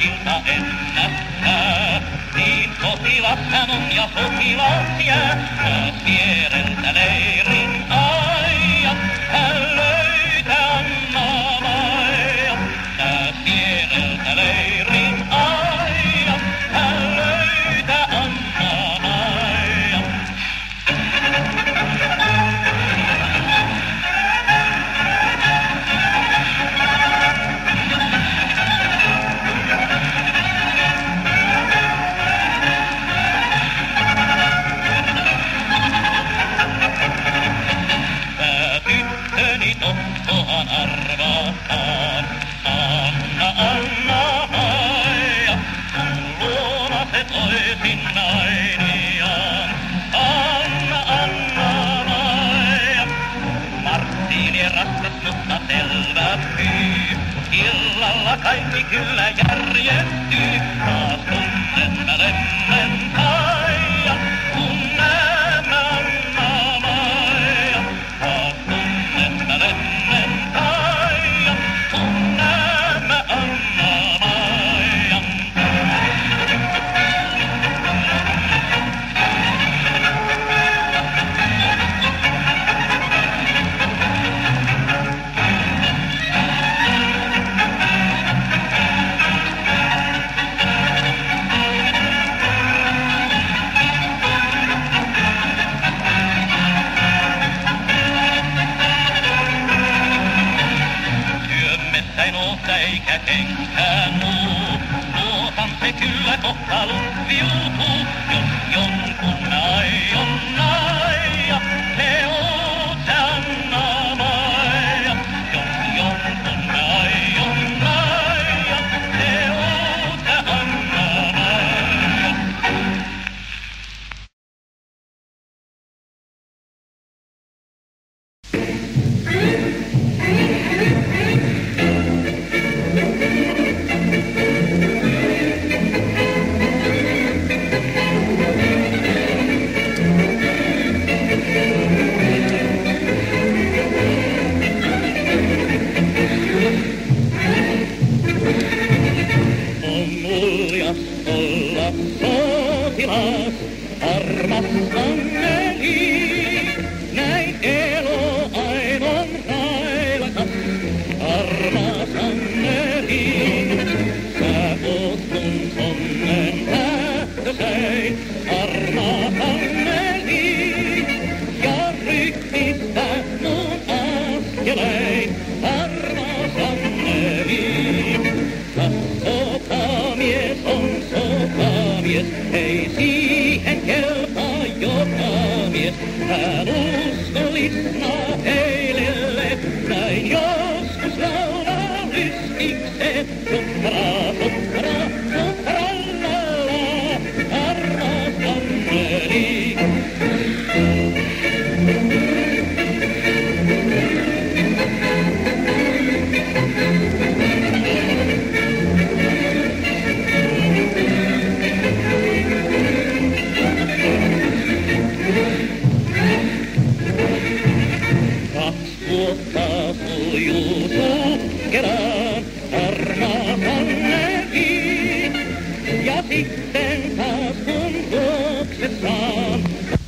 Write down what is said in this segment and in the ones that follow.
ilta ennättää. Niin sotilas hän on ja sotilas jää, taas viereltä leirin aijat. Hän löytää Anna-Maija, taas viereltä leirin aijat. Hän löytää Anna-Maija. Tokkohan arvataan, Anna-Maija, kun luona se toisin nainiaan. Anna-Maija, Marttiini raskas, mutta selvä pyy. Illalla kaikki kyllä järjestyy, taas tunnen mä lemmen taian, kun näemme Anna-Maija. Taas tunnen mä lemmen taian, kun näemme Anna-Maijan. Eikä kenkään muu, luotan se kyllä kohta luppiutuu, jos jonkun aion naija, se on se Anna-Maija. Jos jonkun aion naija, se on se Anna-Maija. Sotilas, armas Anneli, näin elo aivan railakas, armas Anneli. Sä oot mun sonnen lähtösäin, armas Anneli, ja ryhtistä mun askelein, armas Anneli. Sotamies on sotamies, ei siihen kelpaa jokamies. Hän uskollisena heilelle, näin joskus laulaa lystikseen. Sotra, sotra, sotrallalla, armas Anneli. Vuotta sujuu sukkelaan, armas Anneli, ja sitten taas kun luoksessaan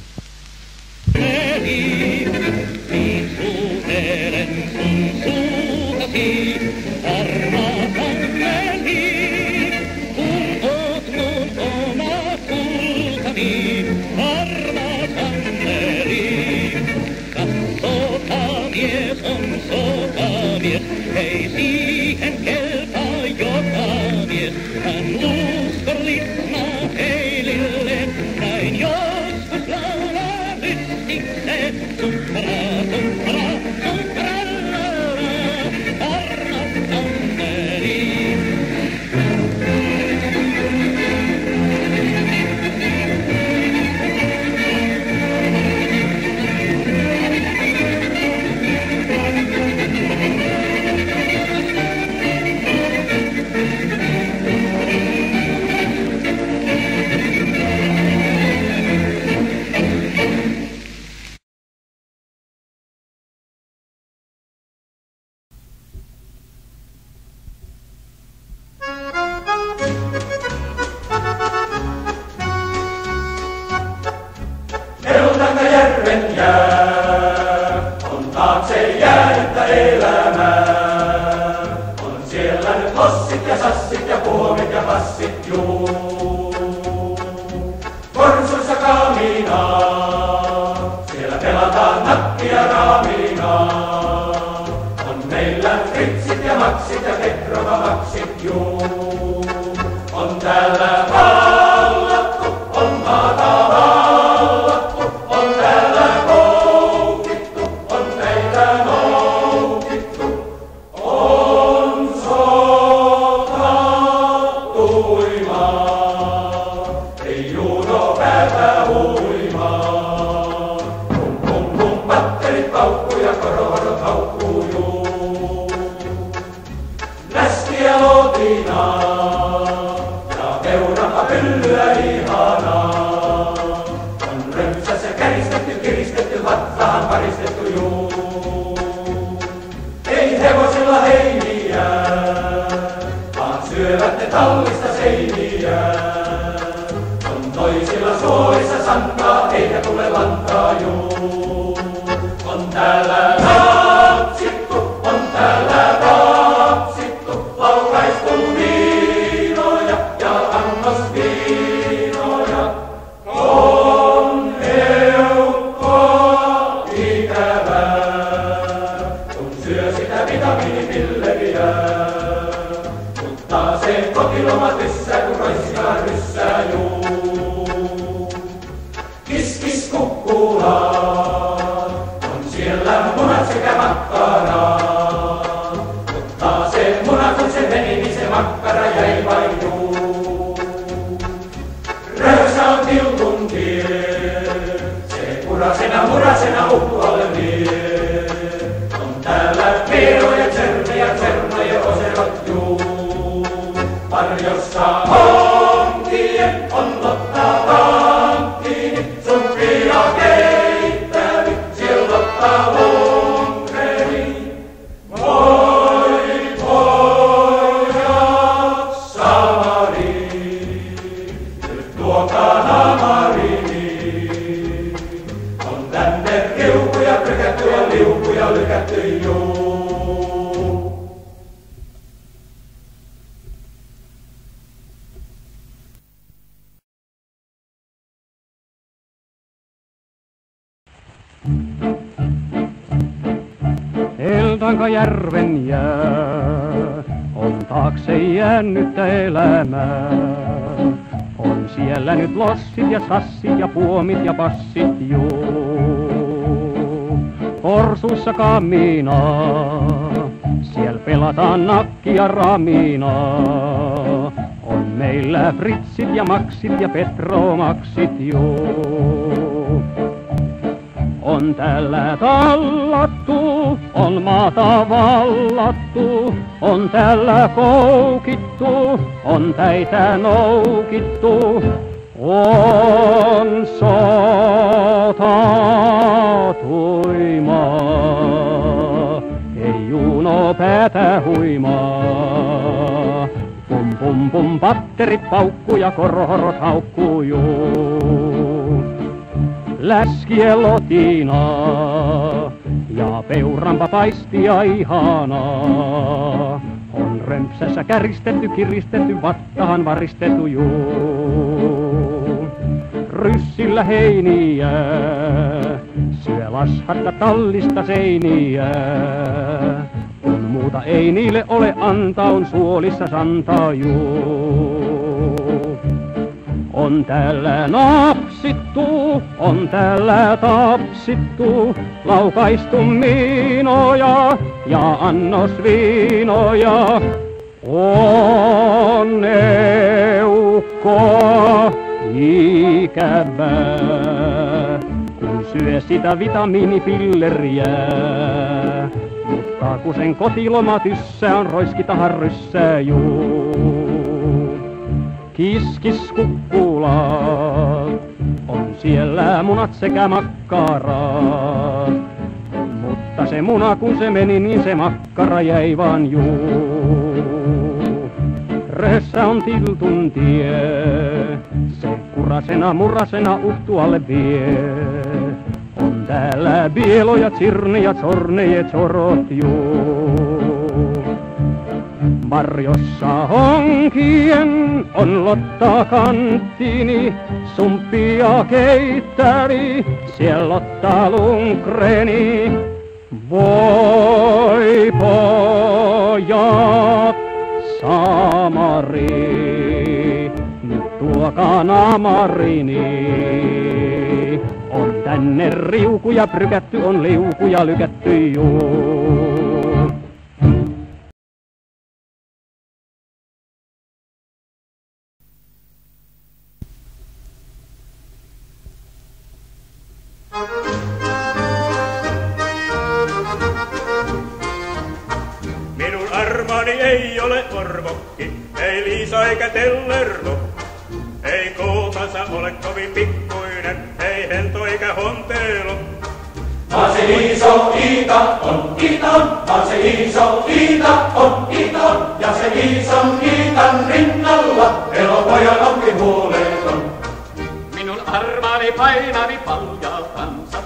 Anneli, niin suutelen sun suutasi, armas Anneli, kun oot mun oma kultani, armas Anneli. Sotamies on sotamies, ei siihen kelpaa jokamies. Hän uskollisena heilille, näin joskus laulaa lystikseen. Sotra, sotra, sotrallalla, armas Anneli. elämää. On siellä nyt lossit ja sassit ja puomit ja passit, juu. Korsuissa kaminaa, siellä pelataan nakkia raaminaa. On meillä fritsit ja maksit ja Petrova maksit, juu. On täällä vallattu, on maata vallattu, on täällä koukittu, on meitä noukittu. On sota tuimaa, ei juuno päätä huimaa. Pum pum pum, patterit paukkuu ja kororot haukkuu, juu. Läskiä lotinaa ja peurapa pyllyä ihanaa. On römpsässä käristetty, kiristetty, vattaan paristettu, juu. Ei hevosilla heiniä, vaan syövät ne tallista seiniä. On toisilla suorissa santaa, eikä tule lantaa, juu. On täällä napsittu, on täällä rapsittu, laukaistu viinoja ja annosviinoja. On eukkoa ikävää, kun syö sitä vitamiinipilleriä. Mutta se kotiloma tyssää, kun roiskaa ryssää, juu. Kis kis kukkulaa, on siellä munat sekä makkaraa. Mutta se munat kun se meni, niin se makkara jäi vain, juu. Röösä on tiltun tie, se kurasena murasena uhtualle vie. On täällä Veeroja, Tsernejä, Tsernoja, Oserot, juu. Varjossa onkien on Lotta pankkiini, suppia keittänyt, siellä Lotta Lundgreni. Voi pojat Samari, nyt tuokaa namarini. On tänne riukuja prykätty ja liukuja lykätty, juu. Eltankajärven jää on taakse jäänyttä elämää. On siellä nyt lossit ja sassit ja puomit ja passit, juu. Korsuissa kaminaa, siellä pelataan nakkia raminaa. On meillä fritsit ja maksit ja petromaksit, juu. On täällä tallattu, on maata vallattu, on täällä koukittu, on täitä noukittu. On sota tuimaa, ei juuno päätä huimaa. Pum pum pum, patterit paukkuu ja korhorot haukkuu, juu. Läskiä lotinaa ja peuranpa paistia ihanaa. On römpsässä käristetty, kiristetty, vattahan varistettu, juu. Ryssillä heiniä, syö lashatta tallista seiniä. Kun muuta ei niille ole antaa, on suolissa santaa, juu. On täällä napsittu, on täällä tapsittu, laukaistu miinoja ja annosviinoja. On eukkoa ikävää, kun syö sitä vitamiinipilleriä. Mutta kun sen kotiloma tyssää, on roiskitahan ryssää, juu. Kiskis kukkulat, on siellä munat sekä makkarat. Mutta se muna kun se meni, niin se makkara jäi vaan, juu. Röhössä on tiltun tie, se kurasena murasena uhtualle vie. On täällä bieloja, tsirneja, zorneja, zorot juu. Marjossa honkien on Lotta kanttini, sumpia keittäri, siellä Lotta Lundgreni. Voi pojat, Samari, nyt tuokaa namarini. On tänne riukuja prykätty, on liukuja lykätty juu. Minun armaani ei ole orvokki, ei Liisa eikä Tellervo. Ei kultansa ole kovin pikkuinen, ei Hento eikä Hontelo. Vaan se iso Iita on Iiton, vaan se iso Iita on Iiton, ja se ison Iitan rinnalla elopojan onkin huoleton. Minun armaani painavi paljaltaan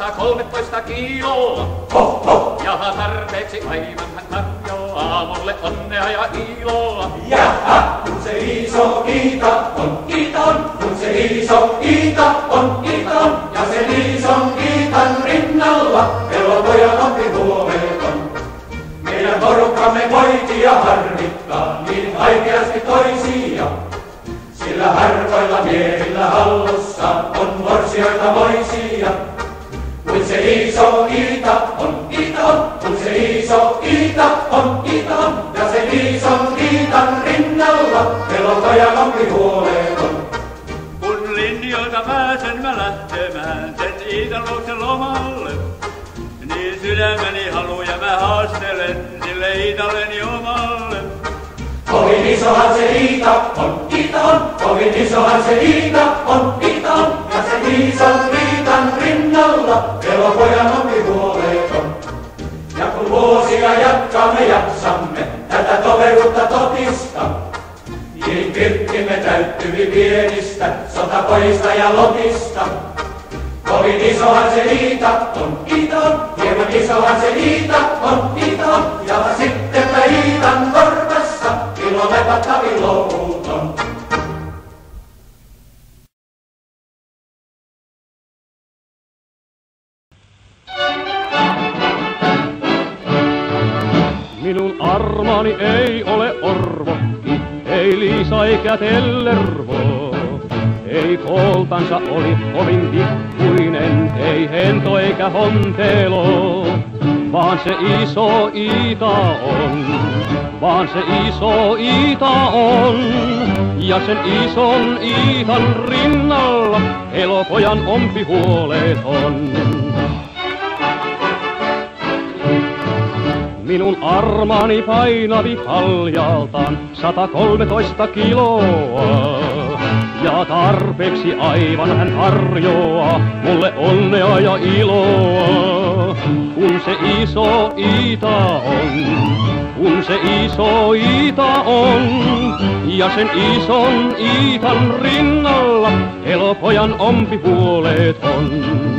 113 kiloa. Ho, ho, Jaha, tarpeeksi aivan hän tarjoaa mulle onnea ja iloa. jaha, kun se iso Iita on Iiton, kun se iso Iita on Iiton, ja se ison Iitan rinnalla elopojan onkin huoleton. Meidän porukkamme poikia harmittaa niin vaikeasti toisia. Sillä harvoilla miehillä hallussa on morsioita moisia. Kun se iso Iita on Iiton, kun se iso Iita on Iiton, ja se ison Iitan rinnalla elopojan onkin huoleton. Kun linjoilta pääsen mä lähtemään sen Iitan luokse lomalle, niin sydämeni haluja mä haastelen sille Iitalleni omalle. Kovin isohan se Iita on Iiton, kovin isohan se Iita on Iiton, ja se ison Iitan rinnalla elopojan onkin huoleton. Ja kun vuosia jatkamme jaksamme tätä toveruutta totista, niin pirkkimme täyttyvi pienistä sotapojista ja lotista. Kovin isohan se Iita on Iiton, hieman isohan se Iita on Iiton, ja sittenpä Iitan korvessa ilo lepattavi louton. Minun armaani ei ole orvokki, ei Liisa eikä Tellervo. Ei kooltansa oli kovin pikkuinen, ei Hento eikä Hontelo. Vaan se iso Iita on, vaan se iso Iita on. Ja sen ison Iitan rinnalla elopojan ompi huoleton. Minun armaani painavi paljaltaan 113 kiloa. Ja tarpeeksi aivan hän tarjoaa mulle onnea ja iloa. Kun se iso Iita on, kun se iso Iita on. Ja sen ison Iitan rinnalla elopojan ompi huoleton.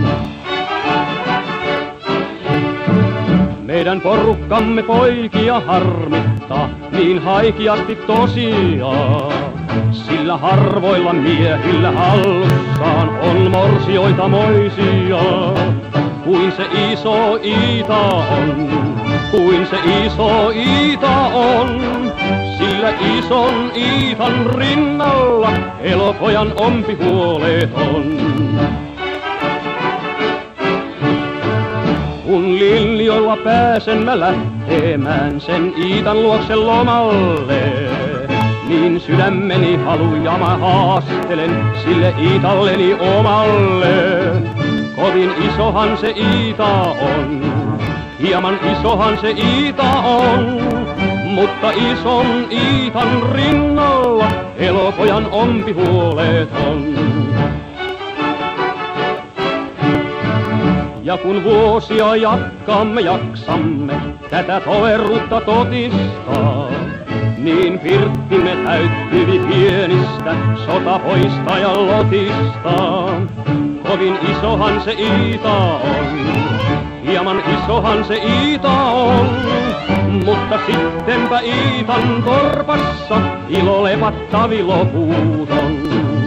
Meidän porukkamme poikia harmittaa niin haikeasti tosiaan. Sillä harvoilla miehillä hallussaan on morsioita moisia. Kuin se iso Iita on, kuin se iso Iita on. Sillä ison Iitan rinnalla elopojan ompi huoleton. Kun linjoilla pääsen mä lähtemään sen Iitan luokse lomalle, niin sydämeni haluja mä haastelen sille Iitalleni omalle. Kovin isohan se Iita on, hieman isohan se Iita on, mutta ison Iitan rinnalla elopojan ompi huoleton. Ja kun vuosia jaksamme tätä toveruutta totistaa, niin pirttimme täyttyvi pienistä sotapoista ja lotista. kovin isohan se Iita on. Hieman isohan se Iita on, mutta sittenpä Iitan torpassa ilo levattavi loputon.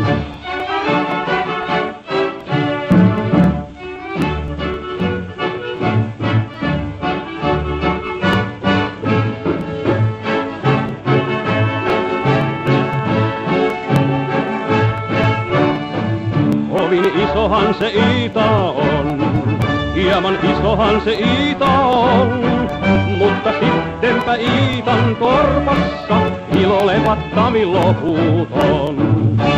Kovin isohan se Iita on. Hieman isohan se Iita on, mutta sittenpä Iitan torpassa ilo levattavi loputon.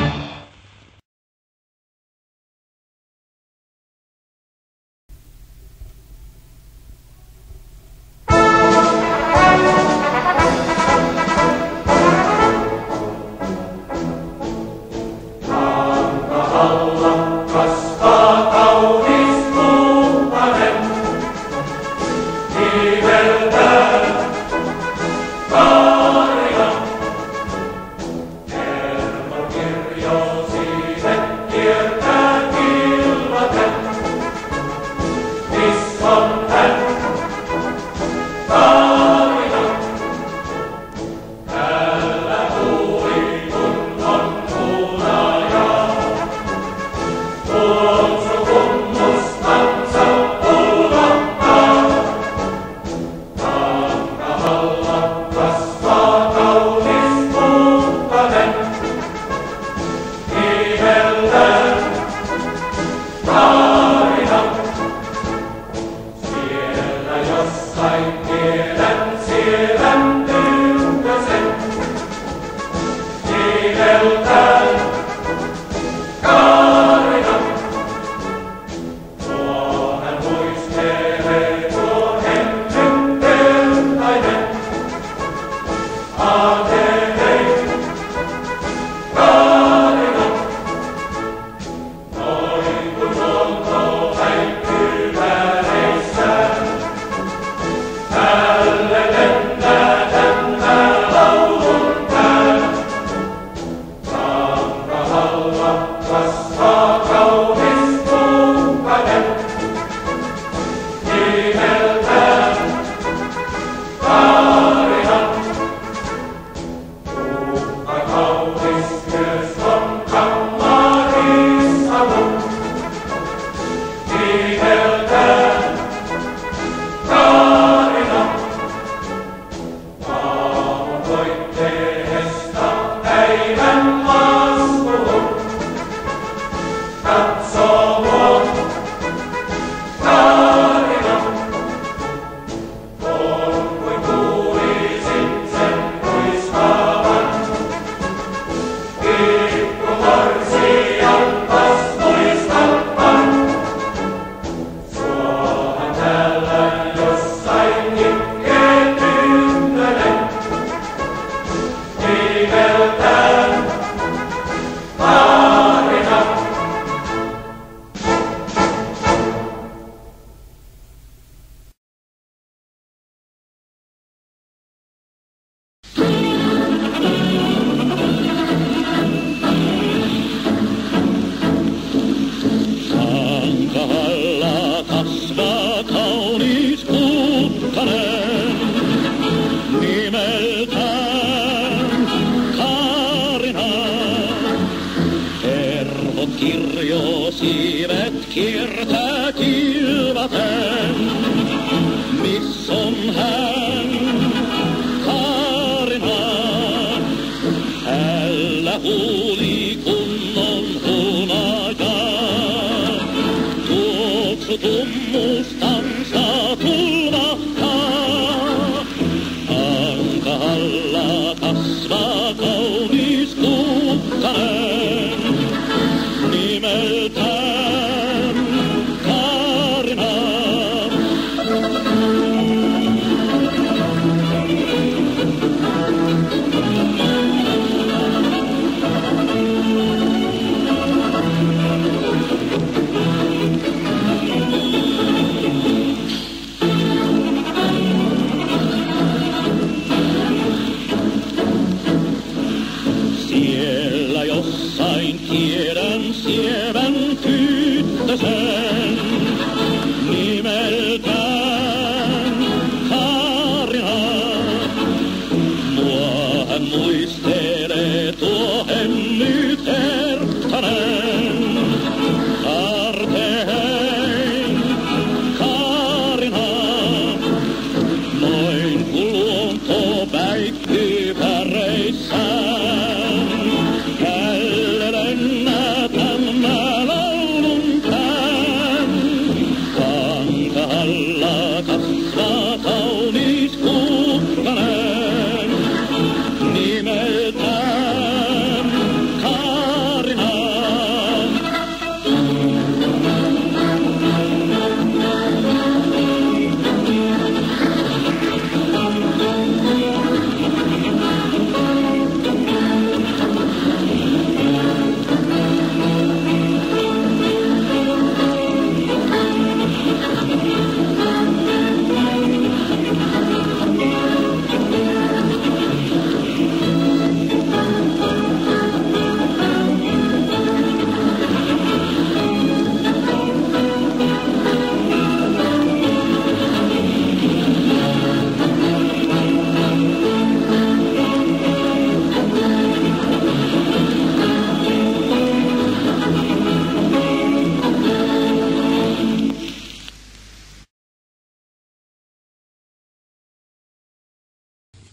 Kirjosiivet kiertää kilvaten, misson hän Kaarina. Älä huuli kunnon hunajaa, tuoksu tummustansa tulvahtaa. Ankahalla kasvaa kaunis kukkanen, nimeltään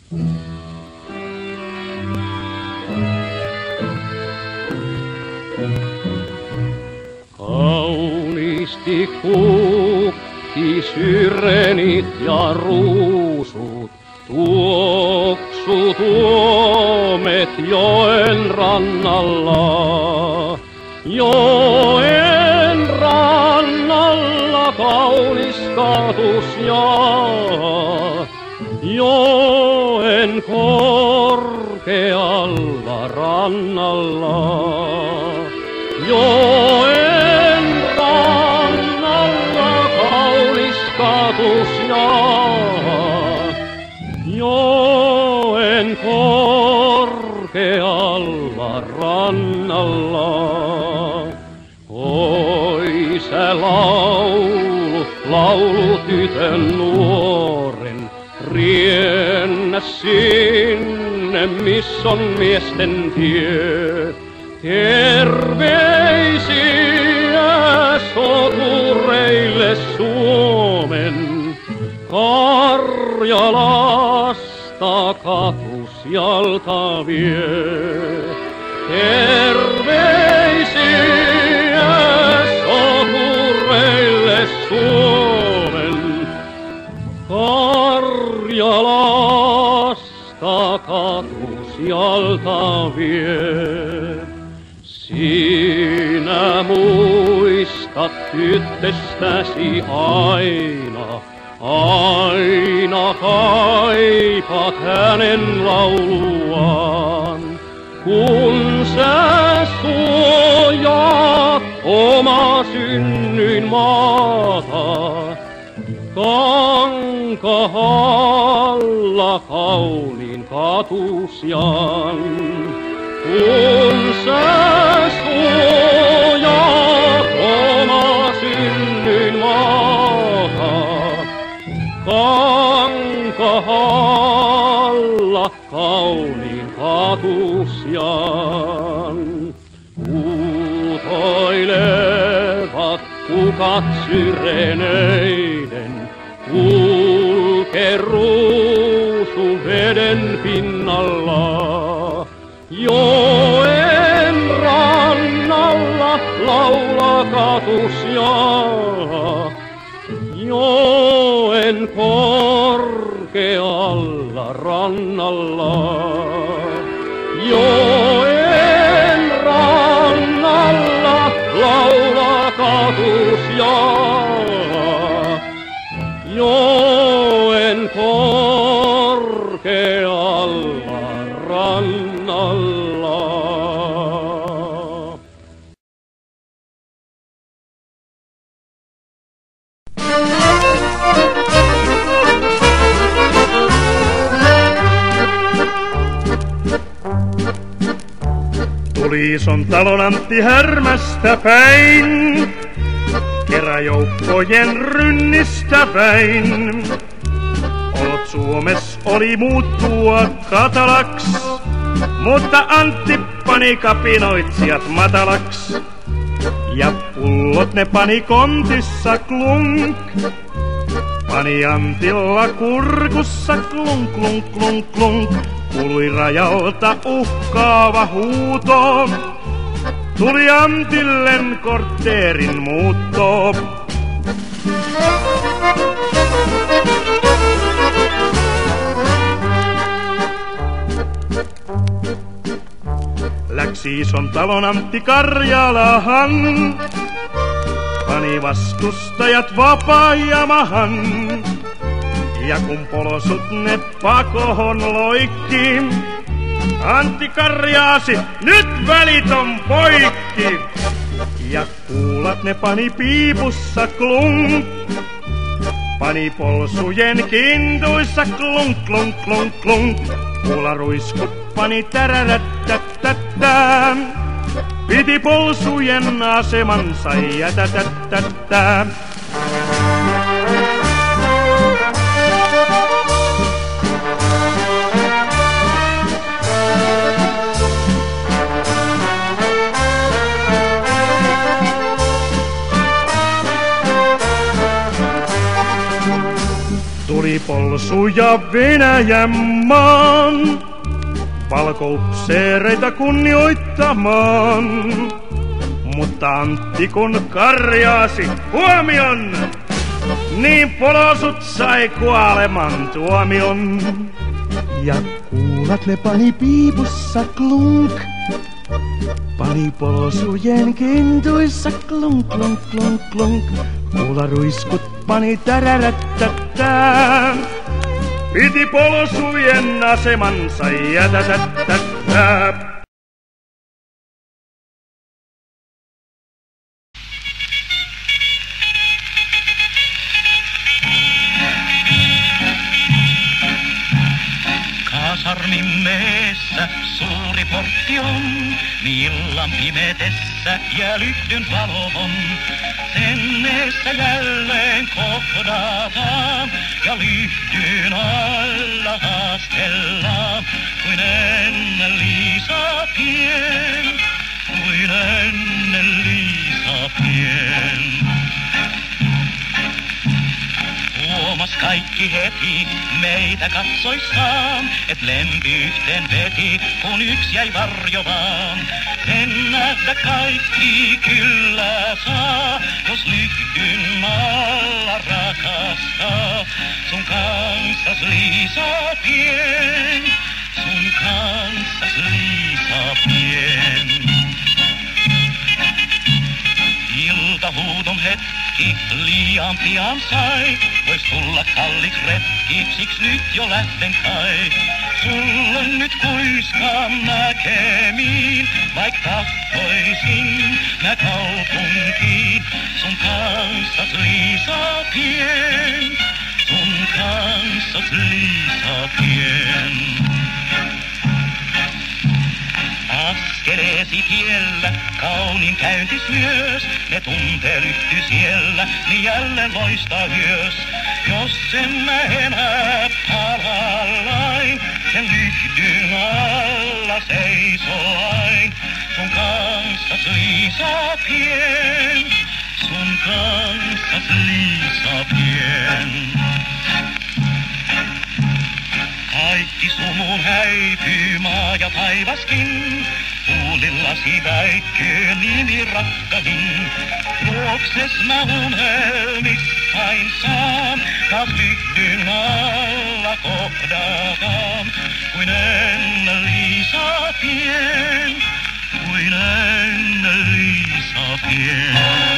Kauniisti kukki syrenit ja ruusut, tuoksu tuomet joen rannalla. Joen rannalla kaunis katus ja joen korkealla rannalla. Joen rannalla kaunis katus ja joen korkealla rannalla. Oi se laulu, laulutytön nuoren, riennä sinne, missä on miesten tie. Terveisiä sotureille Suomen, Karjalasta katusjalka vie. Terveisiä sotureille Suomen, Karjalasta katusjalka vie. Sinä muistat tyttöstäsi aina, aina kaipat hänen lauluaan. Kun sä suojaat oma synnyin maata, Kankahalla kauniin katusjan. Kun sä suojaat oma synnyin maata, Kankahalla kauniin katusjan. Huutoilevat kukat syreneiden, kulke ruusuveden pinnalla. Joen rannalla laula katusja, joen korkealla rannalla. Joen rannalla laula katusja, joen korkealla rannalla. Tuli ison talon Antti Härmästä päin, keräjoukkojen rynnistä väin. Olot Suomessa oli muuttua katalaks, mutta Antti pani kapinoitsijat matalaks. Ja pullot ne pani kontissa klunk, pani Antilla kurkussa klunk, klunk, klunk, klunk. Kuului rajalta uhkaava huuto, tuli Antillen kortteerin muutto. Läksi ison talon Antti Karjalahan, pani vastustajat vapaajamahan. Ja kun polosut ne pakohon loikki, Antti karjaasi, nyt välit on poikki. Ja kuulat ne pani piipussa klunk, pani polsujen kintuissa klunk, klunk, klunk, klunk. Kuularuiskut pani tärärättättättää, piti polsujen asemansa jätätättättää. Tuli Tulipolsuja Venäjän maan, valkoupseereita kunnioittamaan. Mutta Antti kun karjaasi huomion, niin polosut sai kuoleman tuomion. Ja kuulat ne pani piipussa klunk, pani polosujen kintuissa klunk, klunk, klunk, klunk. Kuularuiskut pani tärärättättään, piti polosujen asemansa jätätättättää. Kasarmimeessä suuri portti on, illan pimetessä ja lyhdyn valo on. Sen eessä jälleen kohdataan ja lyhdyn alla haastellaan. Kuin ennen Liisa pien, kuin ennen Liisa pien. Huomas kaikki heti meitä katsoissaan, et lempi yhteen veti, kun yksi jäi varjomaan. Sen nähdä kaikki kyllä saa, jos lyhdyn alla rakastaa. Sun kanssas Liisa pien, sun kanssas Liisa pien. Iltahuudon hetki liian pian sai, vois tulla kallik retki, siks nyt jo lähten kai. Sulle nyt kuiskaan näkemiin, vaik tahtoisin mä kaupunkiin. Sun kanssas Liisa pien, sun kanssas Liisa pien. Askeleesi tiellä, kaunin käyntis myös, ne tuntee lyhty siellä, niin jälleen loistaa yös. Jos sen mä enää palallain, sen lyhdyn alla seisoain. Sun kanssas Liisa pien, sun kanssas Liisa pien. Kaikki sumun häipyy maa ja taivaskin, huulillasi väikkyy nimi rakkahin. Luokses mä unelmissain saan, taas lyhdyn alla kohdataan. Kuin ennen Liisa pien, kuin ennen Liisa pien.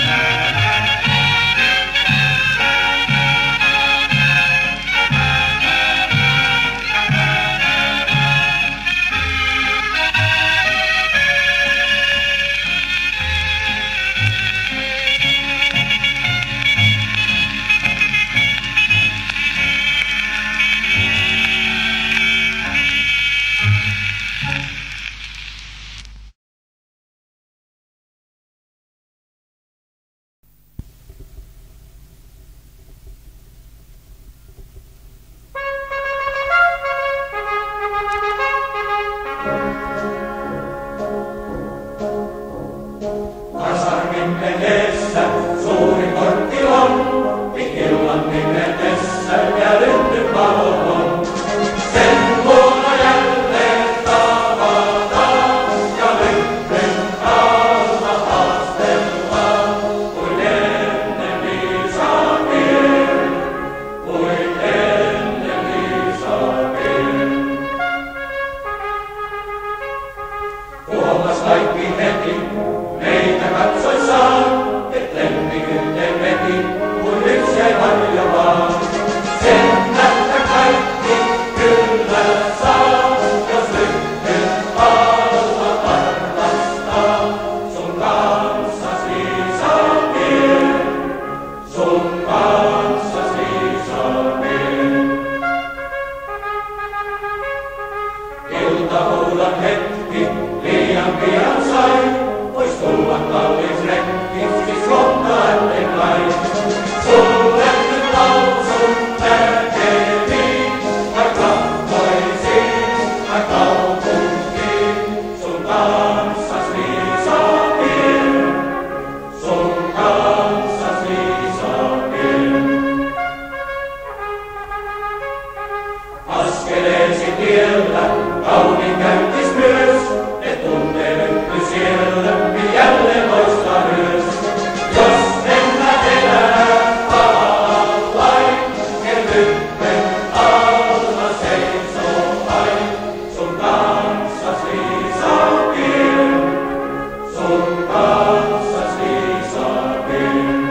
kulkeisin tiellä, kauniin käyntis myös, et tunteenytty siellä, niin jälleen loistaa myös. Jos en mä elää allain, kerrytten alla seisoo ain, sun kanssas liisaakin, sun kanssas liisaakin.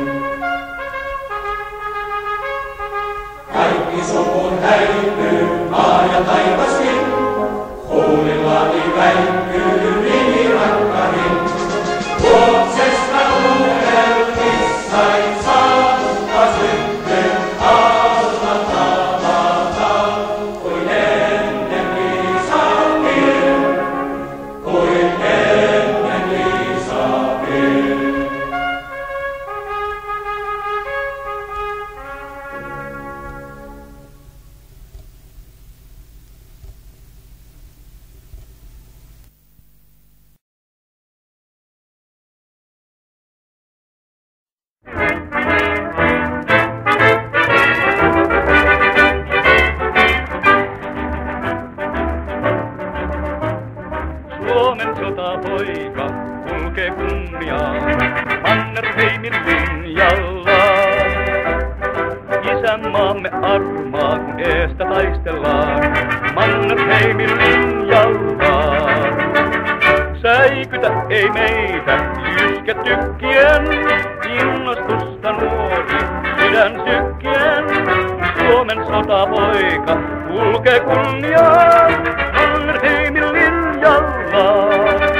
Kaikki suvun häipyy, maa ja taivaskin, huulillani väikkyy nimi rakkahin. Luoksesta uhelmissain saakka syttyn alla tavata, kuin ennen viisaakin, kuin ennen viisaakin. Suomen sotapoika kulkee kunniaa Mannerheimin linjalla. Isänmaamme armaa, kun eestä taistellaan Mannerheimin linjalla. Säikytä ei meitä jysketykkien, innostusta nuori sydän sykkien. Suomen sotapoika kulkee kunniaa Mannerheimin linjalla.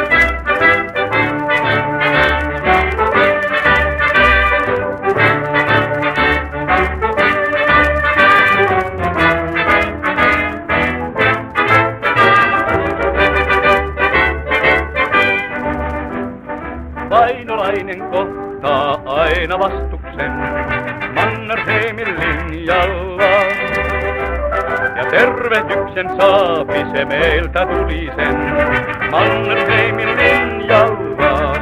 Vainolainen kohtaa aina vastuksen Mannerheimin linjalla. Ja tervehdyksen saapi se meiltä tulisen Mannerheimin linjalla.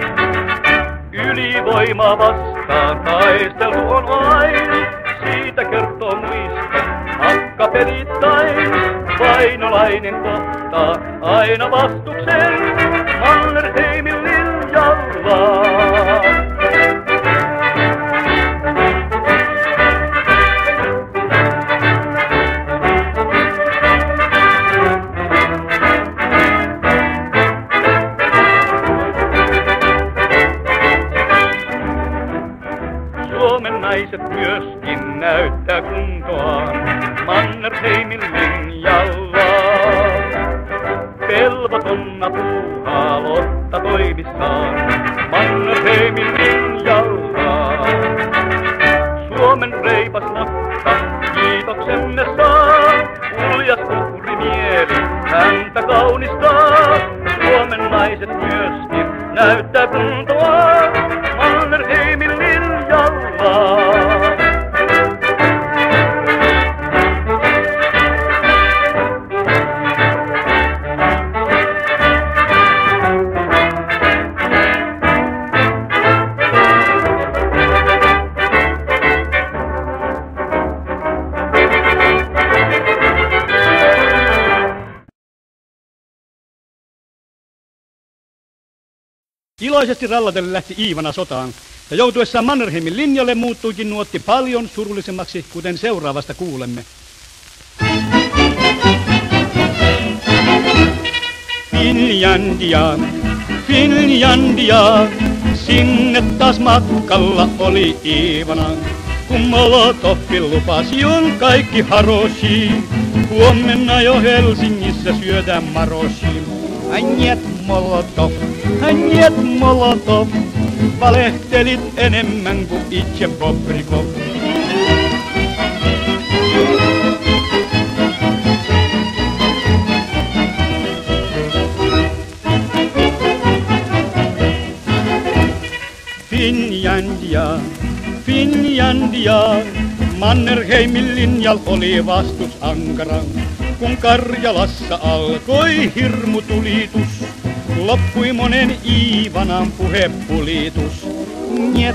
Ylivoima vastaan taistelu on aina, siitä kertoo muisto akkapelittain. Vainolainen kohtaa aina vastuksen Mannerheimin linjalla. Suomen naiset myöskin näyttää kuntoaan Mannerheimin linjalla. Pelvotonna puuhaa Lotta toimissaan Mannerheimin linjalla. Suomen reipas Lotta kiitoksemme saa, uljas uhrimieli häntä kaunistaa. Suomen naiset myöskin näyttää kuntoaan Mannerheimin linjalla. Iloisesti rallatellen lähti Iivana sotaan, ja joutuessaan Mannerheimin linjalle muuttuikin nuotti paljon surullisemmaksi, kuten seuraavasta kuulemme. Finlandia, Finlandia, sinne taas matkalla oli Iivana, kun Molotovin lupasi on kaikki haroshi. Huomenna jo Helsingissä syödään maroshi. Njet Molotov, valehtelit enemmän kuin itse Bobrikov. Finlandia, Mannerheimin linjalla oli vastus ankara, kun Karjalassa alkoi hirmutulitus. Loppui monen Iivanan puhepulitus. Njet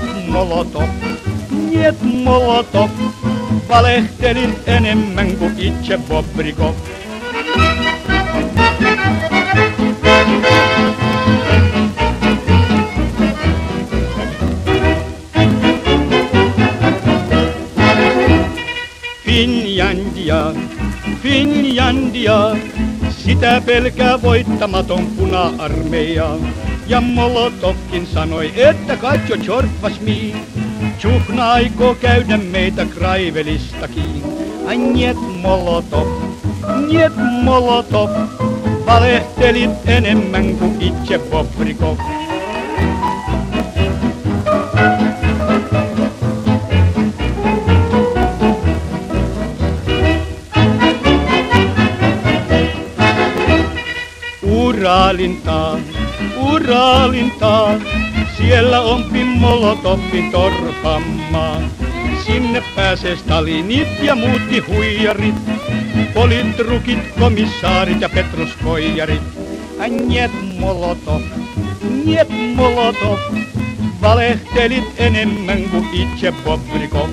Molotov, valehtelin enemmän kuin itse Bobrikov. Finlandia, Finlandia, sitä pelkää voittamaton puna-armeija. Ja Molotovkin sanoi, että katso tjortvas mii. Tjuhna aikoo käydä meitä Kraivelistakin. Ai niet Molotov, valehtelit enemmän kuin itse Bobrikov. Uralintaan, siellä onpi Molotovin torpammaa. Sinne pääsee Stalinit ja muutkin huijarit, politrukit, komissaarit ja petruskoijarit. Ai niet Molotov, valehtelit enemmän kuin itse Bobrikov.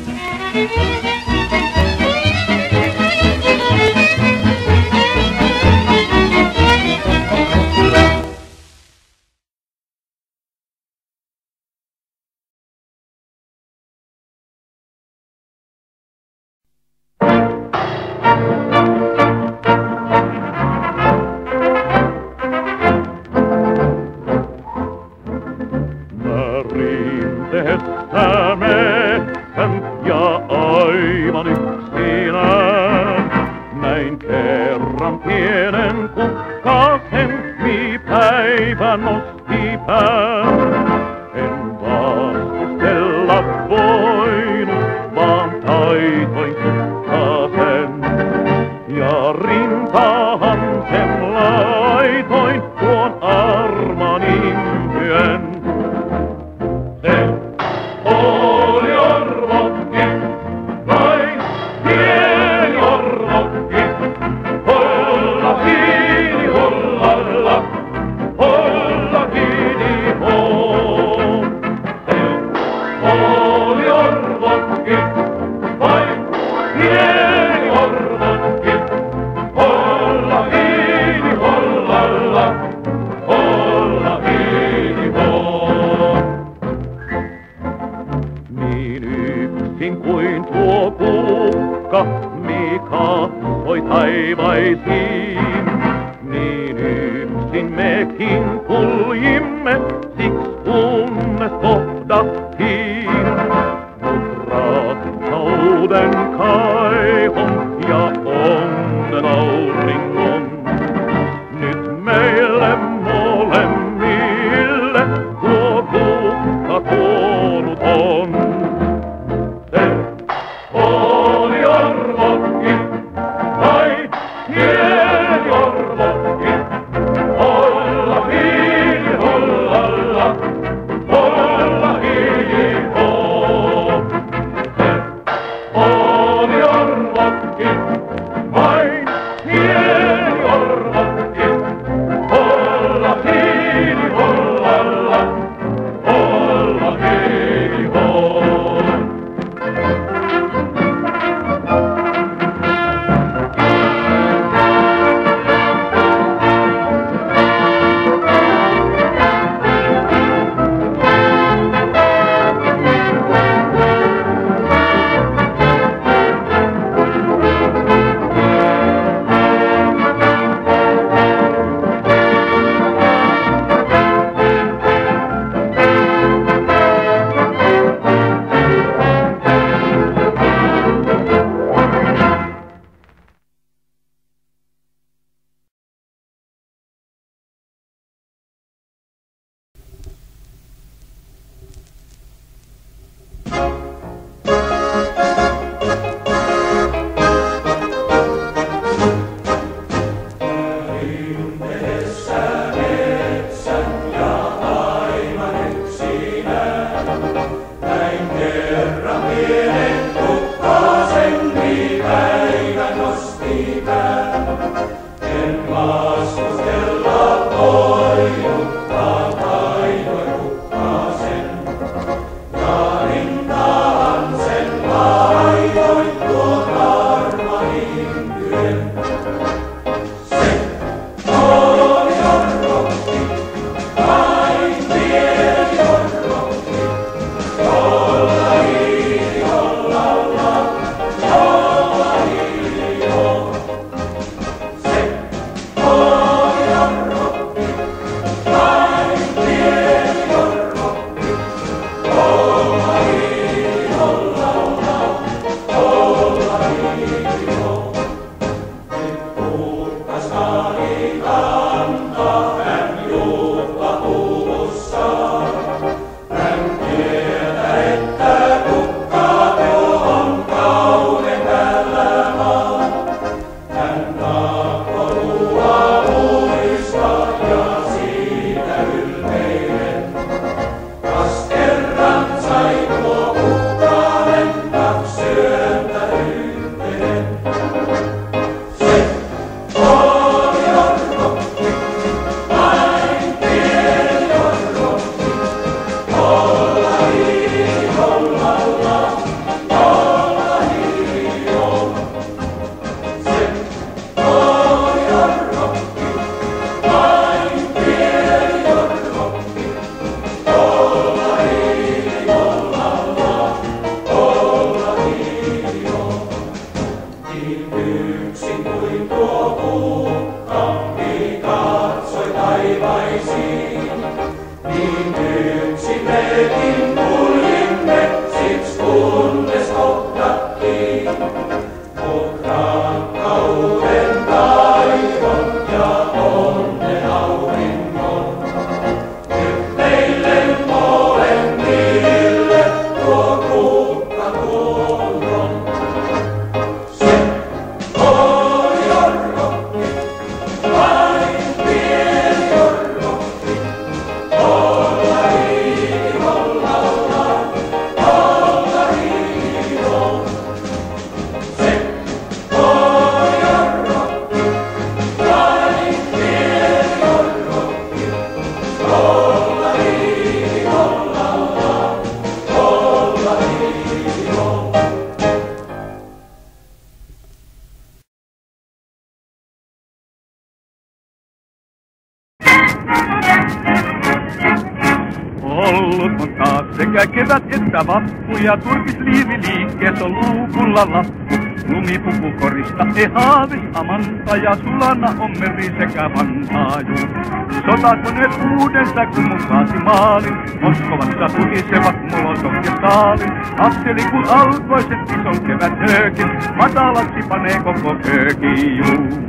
Sekä kevät että vappu ja turkisliivi liikkeessä on luukulla lappu. Lumipukukorista ei haavis amanta ja sulana on meri sekä Vantaaju. Sotakoneet uudesta kun mun kaasi maalin, Moskovassa tulisevat Molotov ja Stalin. Akseli kun alkoi sen ison kevät höökin, matalaksi panee koko köökiin.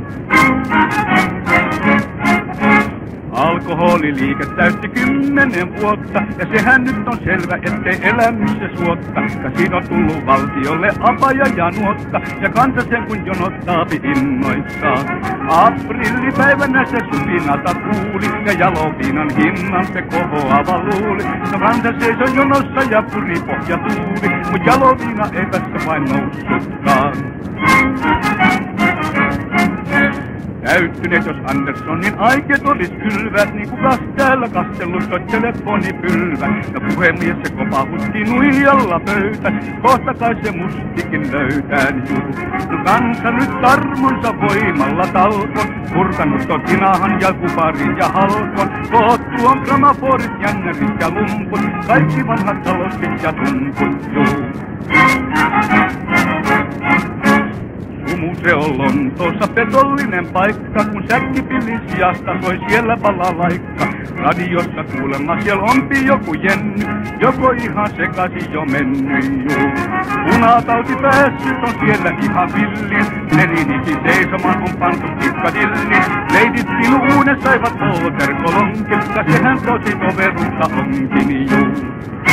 Alkoholiliike täytti 10 vuotta, ja sehän nyt on selvä, ettei elämyssä suotta. Kasino tullut valtiolle apaja ja nuotta, ja kansa sen kun jonottaa innoissaan. Aprillipäivänä se supinata kuuli, ja jaloviinan hinnan se kohoava luuli. No kansa seisoi jonossa ja puri pohja tuuli, mut jaloviina ei tässä vain noussutkaan. Täyttyneet jos Anderssonin aikeet olis kylvät, niin kukas täällä kastellut toi telefonipylvä. Ja puhemies se kopahutti nuijalla pöytä, kohta kai se mustikin löytään juu. No kansa nyt tarmonsa voimalla talkon, purkanut ton tinahan ja kuparin ja halkon. Koottu on gramaforit, jännärit ja lumput, kaikki vanhat talosit ja tumput juu. Museo Lontoossa petollinen paikka, kun säkkipillin sijasta soi siellä balalaikka. Radiossa kuulemma siellä onpi joku jenny, joko ihan sekaisin jo mennyt juu. Punatauti päässyt on siellä ihan villin, nelinisi seisomaan on pantu Piccadilly. Leidittiin uuden saivat polterkolonkin, ja sehän tosi toveruutta onkin juu.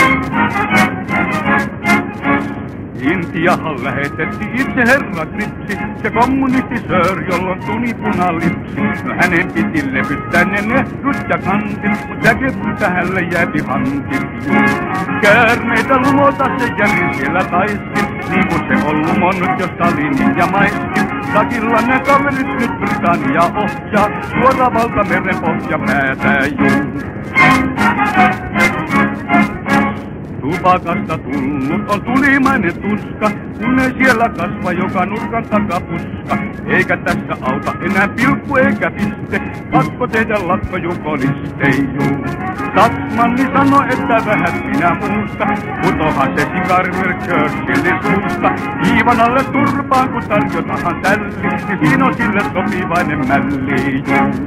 Intiahan lähetettiin itse herra Kripsi, se kommunistisöör, jollon tunipunalipsi. No hänen piti levyttää ne nehdut ja kantit, mut säkepyltä hälle jääti hankin. Käärmeitä lumota se jäli siellä taiskin, niin kun se on lumonnut jo Stalinin ja Maiskin. Takilla ne kaverit nyt Britannia ohjaa, suora valtameren pohja päätää juu. Tupakasta tullut on tulimainen tuska, kun ei siellä kasva joka nurkan takapuska. Eikä tässä auta enää pilkku eikä piste, pakko tehdä lakkojukolistejuu. Saksmanni sanoi, että vähän minä muusta, putohan se Sigarmer Churchillin suusta. Hiivan alle turpaan kun tarjotahan tälli, niin siinä on sille sopivainen mälli juu.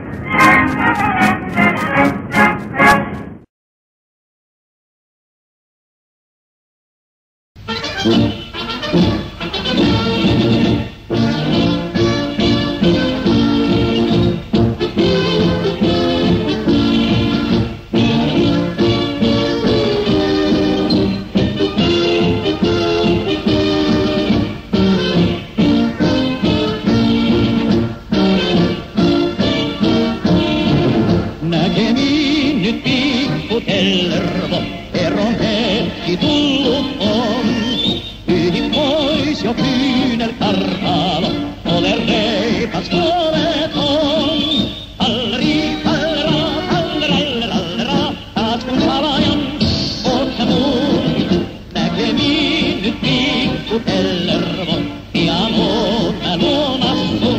Näkemiin nyt pikku Tellervo, eron hetki tullut on. Pyyhin pois jo kyynelkartalo, ole reipas oleton. Hallri, hallra, hallra, hallra, taas kun salajan oot sä mun. Näkemiin nyt pikku Tellervo, pian oot mä luonastun.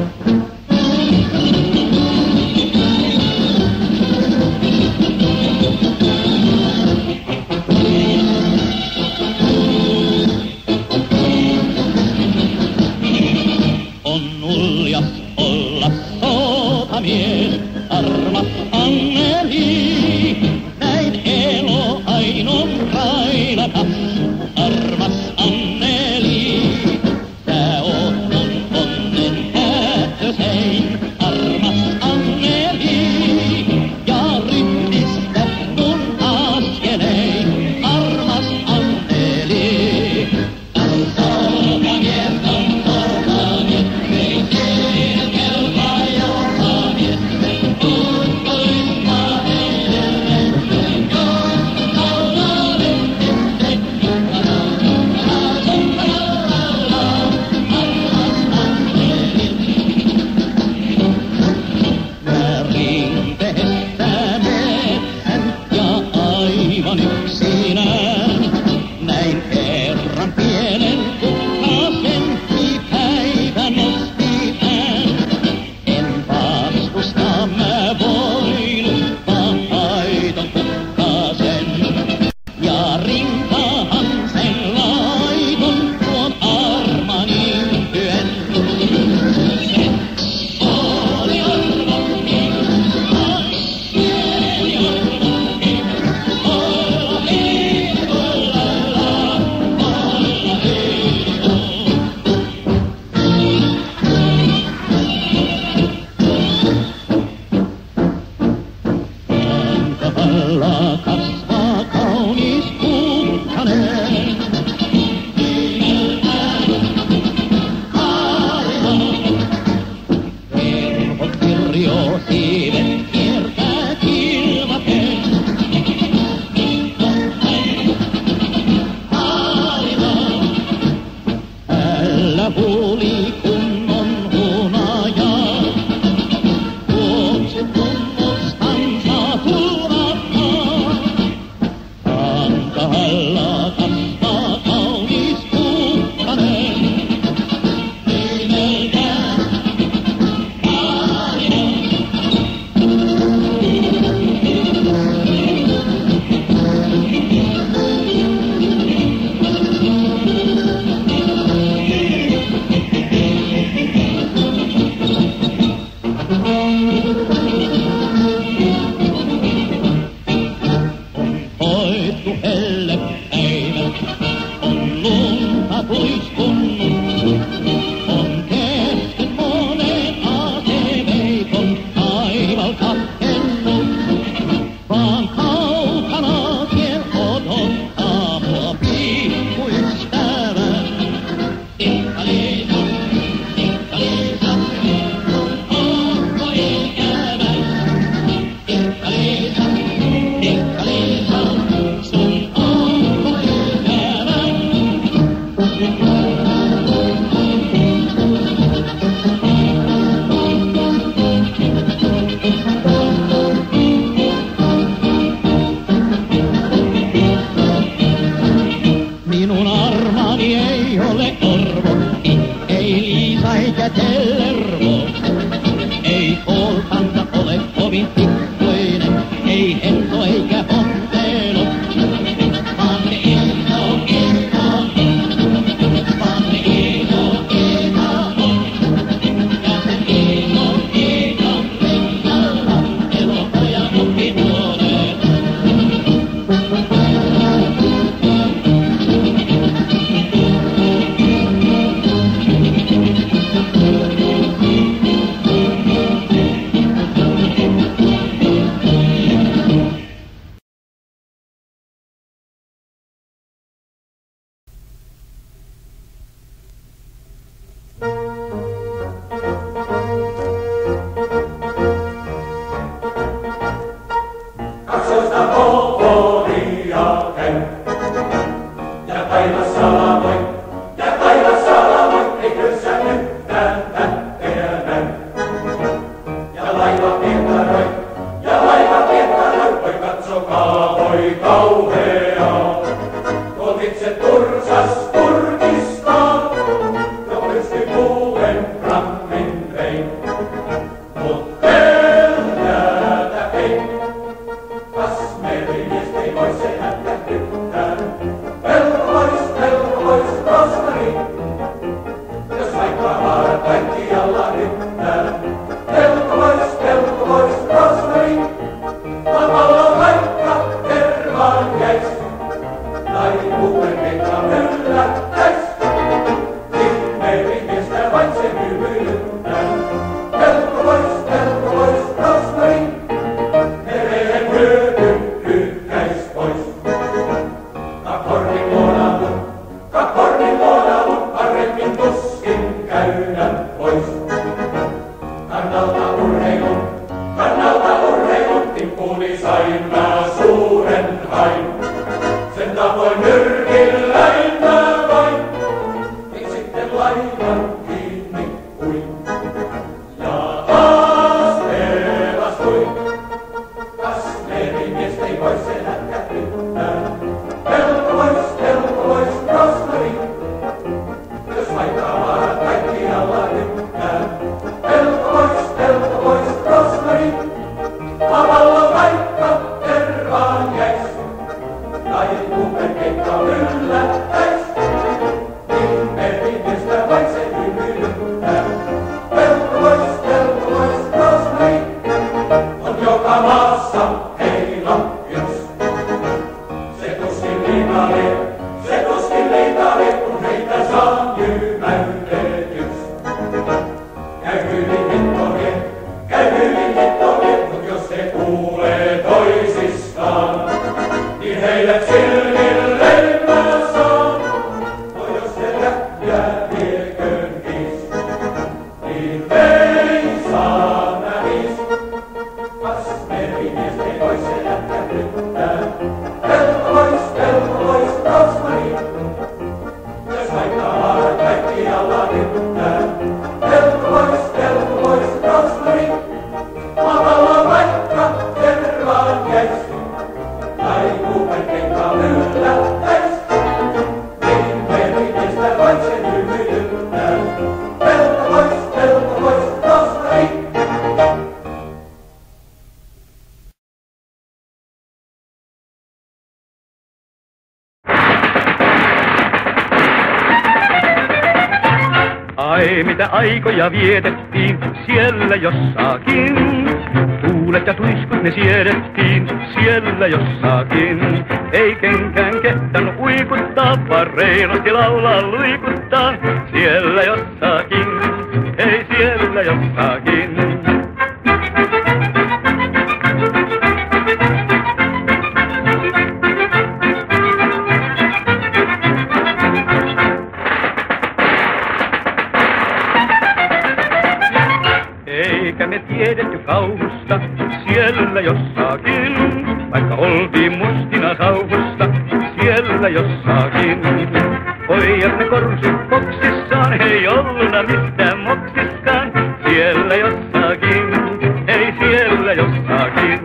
Mies, armas Anneli, näin elo ainon railakas, armas Anneli. Sä oot mun onnen päätösein, armas Anneli, ja rytmistä mun askelein, armas Anneli. Tanssooka mies, ei kelpaa joka mies, Ai mitä aikoja vietettiin siellä jossakin. Tuulet ja tuiskut ne siedettiin siellä jossakin. Ei kenkään kehtannut uikuttaa, vaan reilusti laulaa luikuttaa. Siellä jossakin, ei siellä jossakin. Eikä me tiedetty kauhusta siellä jossakin, vaikka oltiin mustina sauhusta siellä jossakin. Pojat ne korsut boksissaan, ei olluna mistään moksiskaan, siellä jossakin, ei siellä jossakin.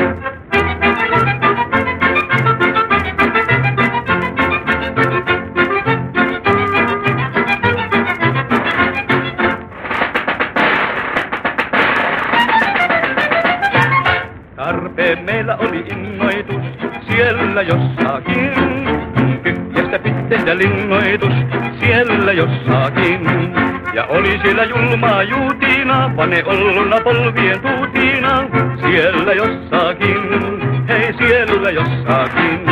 Tarpeen meillä oli innoitus siellä jossakin. Tyhjästä piti tehdä linnoitus siellä jossakin. Ja oli siellä julmaa juutina, pane olluna polvien tuutina. Siellä jossakin, hei siellä jossakin.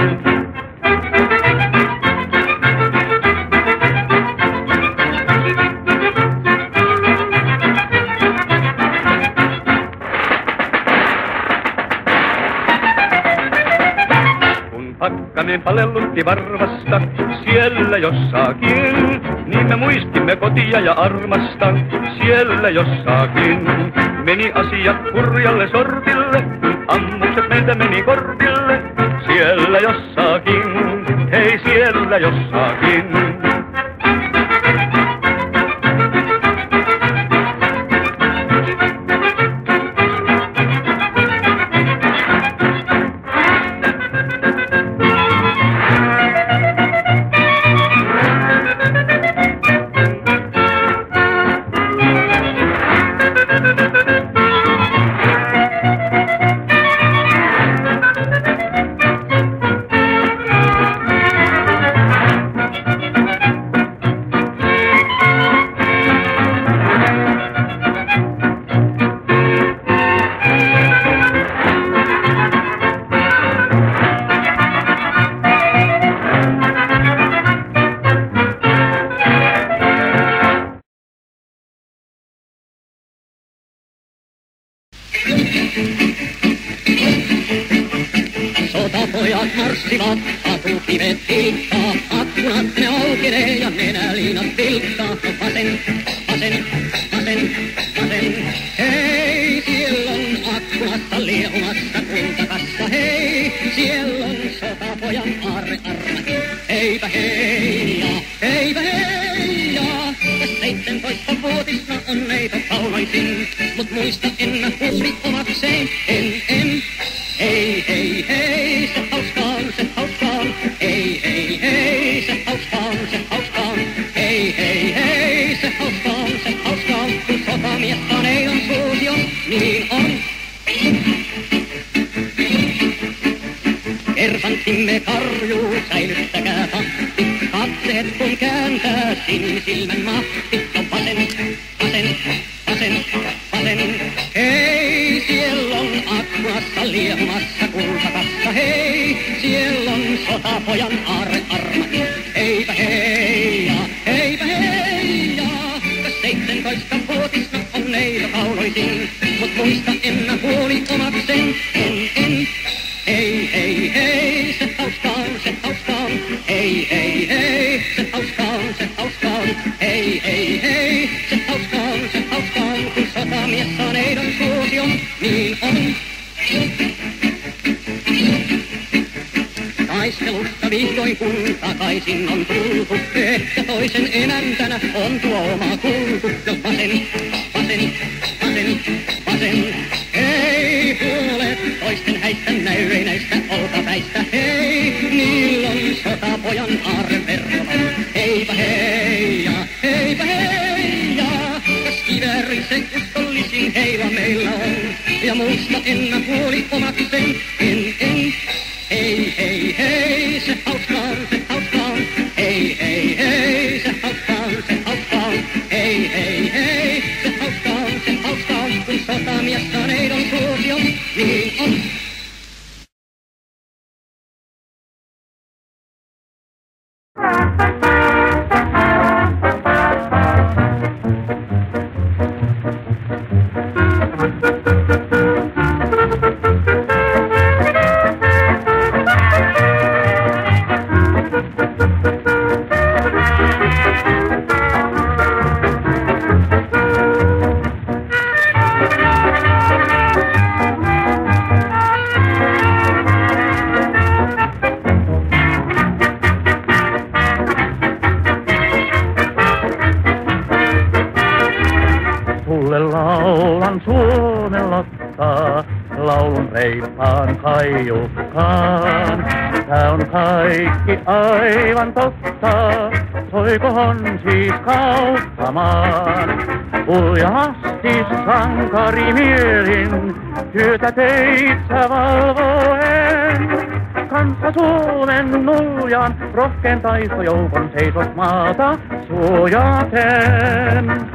Pakkanen palellutti varvasta siellä jossakin. Niin me muistimme kotia ja armasta siellä jossakin. Meni asiat kurjalle sortille, kun ammukset meiltä meni kortille. Siellä jossakin, hei siellä jossakin. Sotapojat marssivat, katukivet tilkkaa, akkunat ne aukenee ja nenäliinat tilkkaa. Vasen, vasen, vasen, vasen. Hei, siellä on akkunassa liehumassa kultakassa. Hei, siellä on sotapojan aarre armati. Heipä heijaa, heipä heijaa. 17-vuotisna on neito kaunoisin, mut muista en huusi omakseen, en. Hei, hei, hei, se hauskaan, se hauskaan. Hei, hei, hei, se hauskaan, se hauskaan. Hei, hei, hei, se hauskaan, se hauskaan. Kun sotamies paneidon suusio, niin on. Kersantimme karjuu, säilyttäkää tahti. Katseet kun kääntää, sinisilmän mahti. Vasen, vasen, vasen, vasen. Hei, siellä on akkunassa liehumassa kultakassa. Hei, siellä on sotapojan aarre armati. Heipä heijaa, heipä heijaa. 17-vuotisna on neito kaunoisin, mut muista en huoli omaksen, en. Hei, hei, hei, se hauskaan, se hauskaan. Hei, hei, hei, se hauskaan, se hauskaan. Hei, hei, hei, se hauskaan, se hauskaan. Kun sotamies saa neidon suosion, niin on. Taistelusta vihdoin kun takaisin on tultu, ehkä toisen emäntänä on tuo oma kultu. Vasen, vasen, vasen, vasen. Hei, puolet toisten häistä näy näistä olkapäistä. Hei, niillä on sotapojan aarren verrota. Heipä heijaa, heipä heijaa. Kas kiväärisen uskollisin heillä meillä on. Ja muusta en huoli omaksen, en. Hei, hei, hei, se hauskaan, se hauskaan. Hei, hei, hei, se hauskaan, se hauskaan. Hei, hei, hei, se hauskaan, se hauskaan. Kun sotamies saa neidon suosion, niin on. Laulun reippaan kaiukkaan. Tää on kaikki aivan totta, soikohon siis kauttamaan. Uljasti sankari mielin, työtä teitä valvoen. Kanssa Suomen nuljan, rohkeen taistojoukon seisot maata suojaten.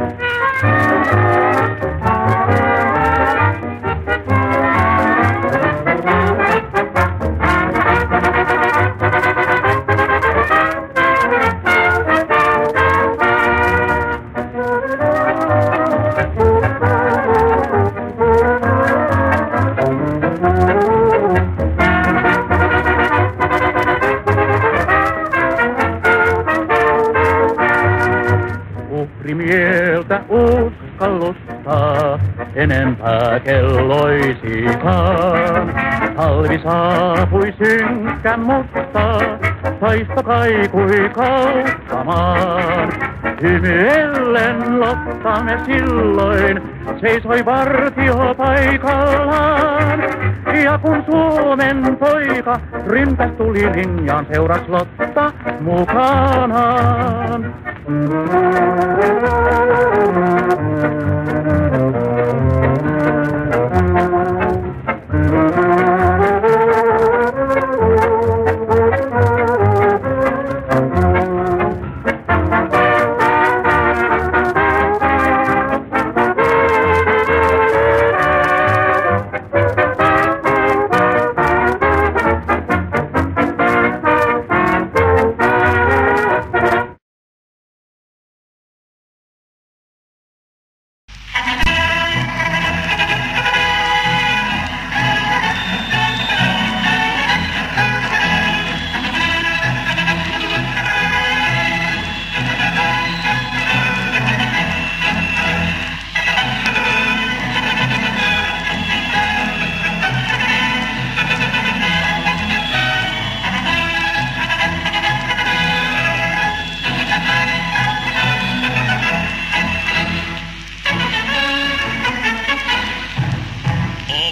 Mieltä uskallusta enempää kelloisikaan. Talvi saapui synkkä, mutta taisto kaikui kauttamaan. Hymyellen Lottamme silloin seisoi vartio paikallaan. Ja kun Suomen poika ryntäs tuli linjaan, seuras Lotta mukanaan.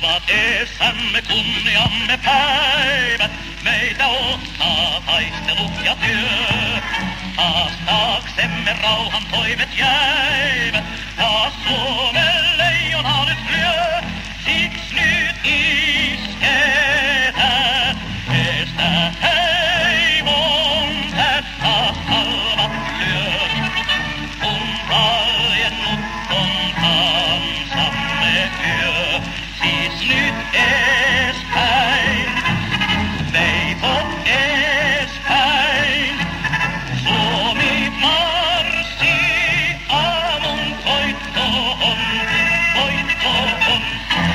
Ovat eessämme kunniamme päivät, meitä ottaa taistelu ja työ. Haastaaksemme rauhan toimet jäivät, taas Suomen leijona nyt lyö. Siksi nyt isketään, eestä heimon tän taas halvat lyö. Kun valjennut on kansamme yö, siis nyt eespäin, veikot eespäin. Suomi marssii aamun voittoon, voittoon.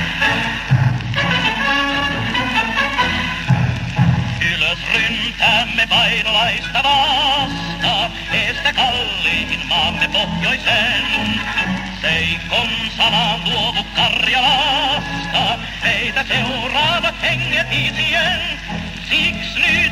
Ylös ryntäämme painolaista vastaan, eestä kalliin maamme pohjoisen. Seikon sanan luovu Karjalasta, meitä seuraavat henget isien. Siks nyt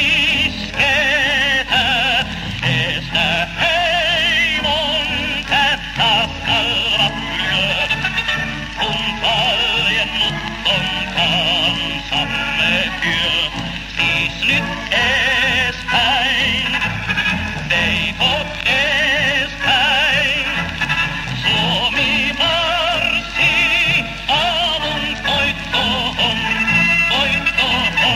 isketään, eestä heimon tän taas kalvat lyö. Kun valjennut on kansamme yö, siis nyt eespäin, veikot eespäin. Suomi marssii aamun voittoon, voittoon.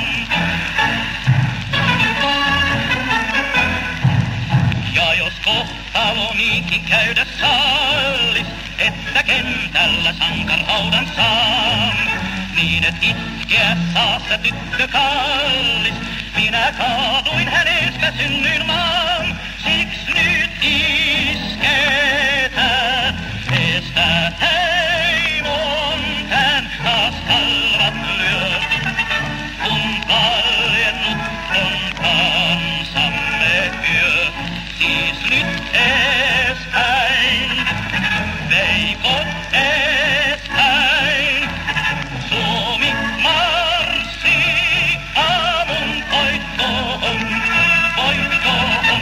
Ja jos kohtalo niinkin käydä sallis, että kentällä sankarhaudan saan, niin et itkeä saa sä tyttö kallis, minä kaaduin hänestä synnyin maan. Siks nyt isketään, eestä heimon tän taas kalvat lyö. Kun valjennut on kansamme yö, siis nyt eespäin, veikot eespäin. Suomi marssii aamun voittoon, voittoon.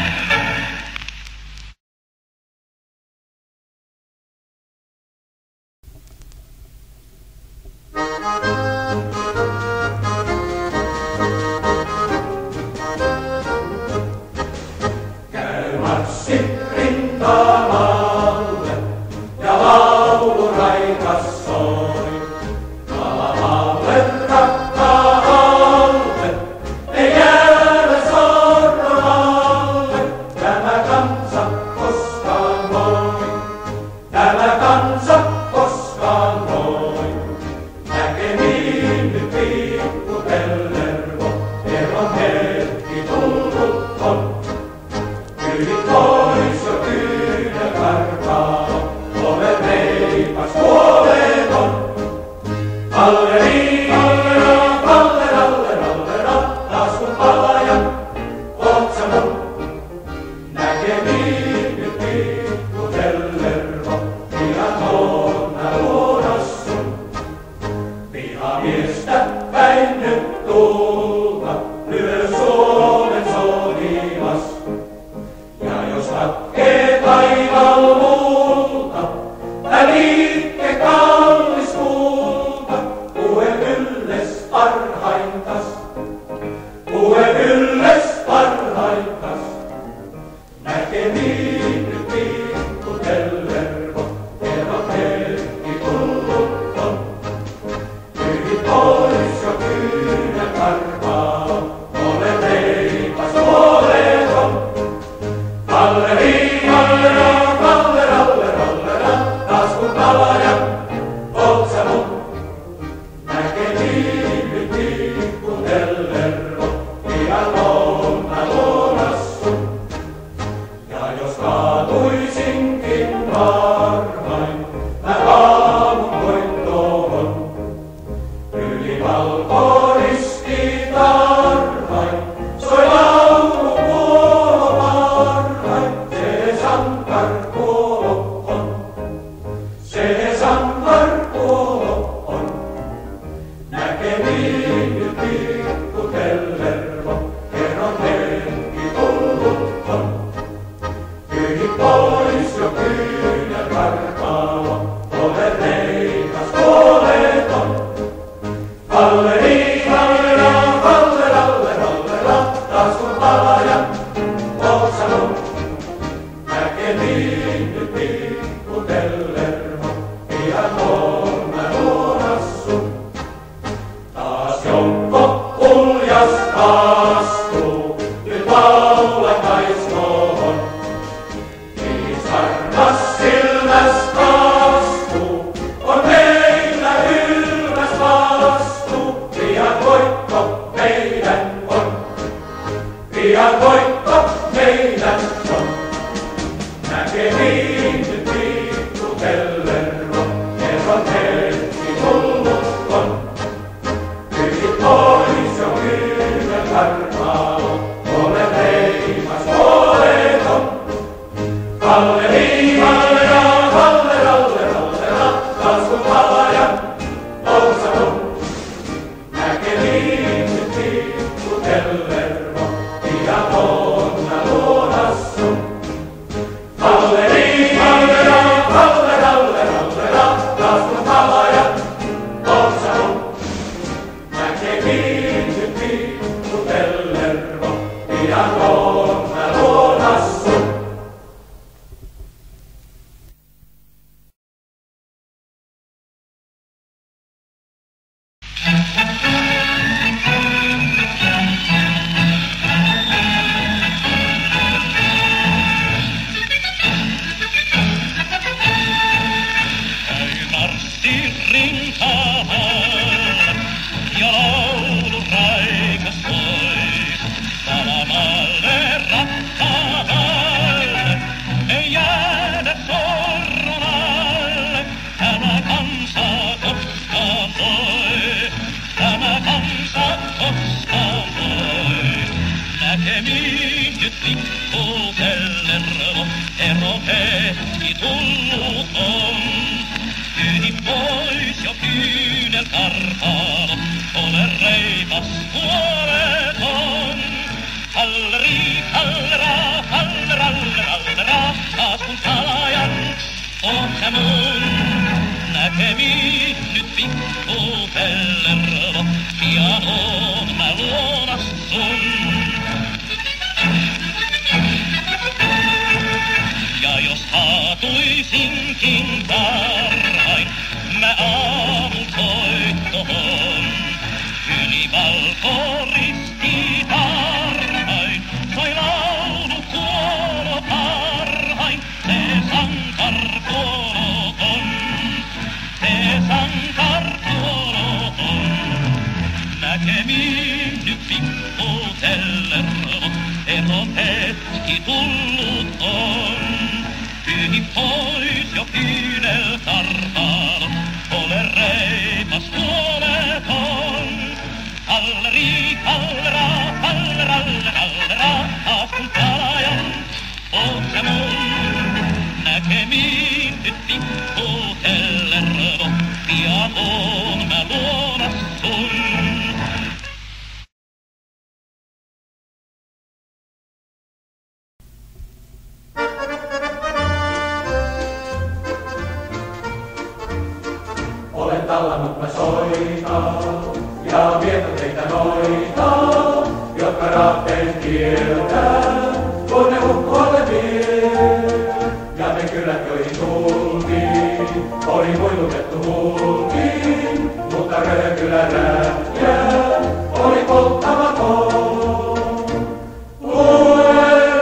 Käy marssi rintamaalle ja laulu raikas soi. Maalalle rakkaalle ei jäädä sorron alle. Tämä kansa koskaan voi, tämä kansa koskaan voi. Näkemiin nyt pikku Pellervo, eron hetki tullut on. Kyydit pois jo kyydä karkaa, ovet reipas huoleton. Alleriin, allera, allera, allera, taas kun palajan, oot sä mun. Näkemiin nyt pikku Pellervo, pian oon mä luonas sun. Vihamiestä päin nyt tulla, lyö Suomen sotilas. Ja jos hakkee taivaalla multa, liikke kallis kulta, rintaan. Ja laulu raikas soi salamalle rakkaalle. Ei jäädä sorron alle, tämä kansa koskaan voi. Tämä kansa koskaan voi. Näkemiin nyt pikkusellervo, ero hetki tullut on. Kyyti pois jo kyynel kartalo, ole reipas puoleton. Halleri, hallera, hallera, taas kun salajan oot sä mun. Näkemiin nyt pikkusellervo, pian oon mä luonas sun. Ja jos haatuisinkin varhain, mä aamun soittohon. Yli valkoristi tarhain, soi laulu kuolo parhain. Se sankar kuolo on, se sankar kuolo on. Näkemiin nyt pikkusellervo, eron hetki tullut on. Pyyhi pois jo kyynel kartalo, ole reipas puoleton. Halleri, hallera, hallera, hallera, taas kun salajan oot sä mun. Näkemiin nyt pikkusellervo, pian oon mä luonas sun. Olen tallannut mä soitaan ja vietä teitä noita, jotka raatteen kieltää, kun ne ukkoalle vie. Ja ne kylät, joihin tultiin, oli muilutettu hulkiin, mutta Röökylän rätjä oli polttamaton. Luen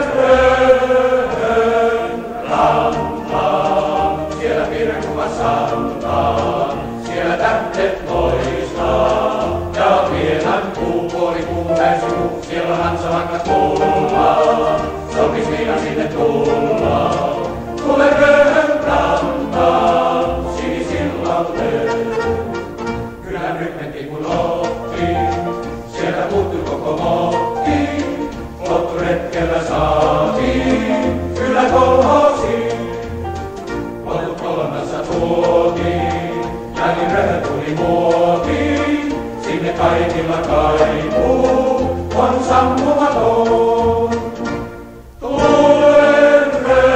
Röön rantaan, siellä piirrekuva santaan. Siellä tähdet loistaa, ja vienän puoli kuun täysikuu, siellä on hansalankat tullaan, sopis viina sinne tullaan. Tule Röön rantaan, sinisillalle. Kylän rykmentiin kun oltiin, sieltä puuttui koko mokki, loppuretkellä saatiin, kyllä kolhosiin. Loput kolmassa tuotiin, ja niin Röön tuli muotiin, sinne kaikilla kaipuu, on sammumaton. Tulen